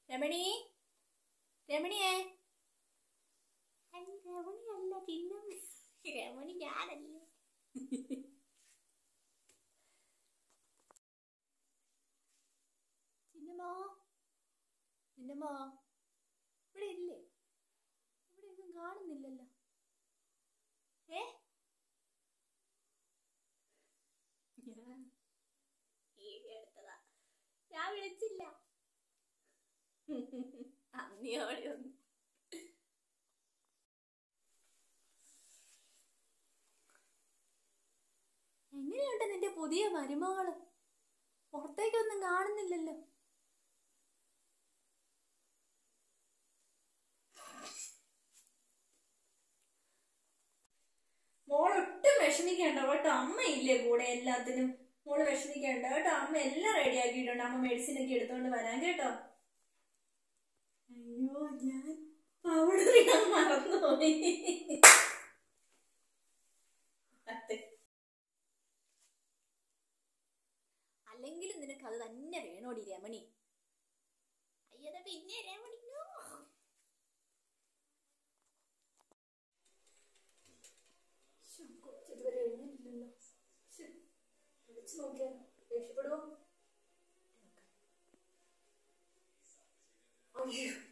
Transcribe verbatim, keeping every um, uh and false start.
രമണി, രമണിയേ, രമണിയല്ല ചിന്നം, രമണി ഞാനല്ലേ. ചിന്നമ്മോ, ചിന്നമ്മോ, ഇവിടെ ഇല്ലേ? ഇവിടെ ഒന്നും കാണുന്നില്ലല്ലോ. ഏ എടുത്തതാ, ഞാൻ വിളിച്ചില്ല. അന്നിയോടെ ഒന്ന് എങ്ങനെയുണ്ട് നിന്റെ പുതിയ മരുമകള്? പുറത്തേക്കൊന്നും കാണുന്നില്ലല്ലോ. മോളൊട്ടും വിഷമിക്കേണ്ട കേട്ടോ, അമ്മയില്ലേ കൂടെ എല്ലാത്തിനും. മോള് വിഷമിക്കേണ്ട കേട്ടോ, അമ്മ എല്ലാം റെഡി ആക്കിയിട്ടുണ്ട്. അമ്മ മെഡിസിൻ ഒക്കെ എടുത്തോണ്ട് വരാൻ കേട്ടോ. അയ്യോ, ഞാൻ അവിടെ ഞാൻ മറന്നുപോയി. അല്ലെങ്കിലും നിനക്ക് അത് തന്നെ വേണോടി രമണി. അയ്യത പിന്നെ രമണി കൊച്ചിതുവരെ എഴുന്നില്ലല്ലോ. വിളിച്ചു നോക്കിയാലോ, രക്ഷപ്പെടുവോ? അയ്യോ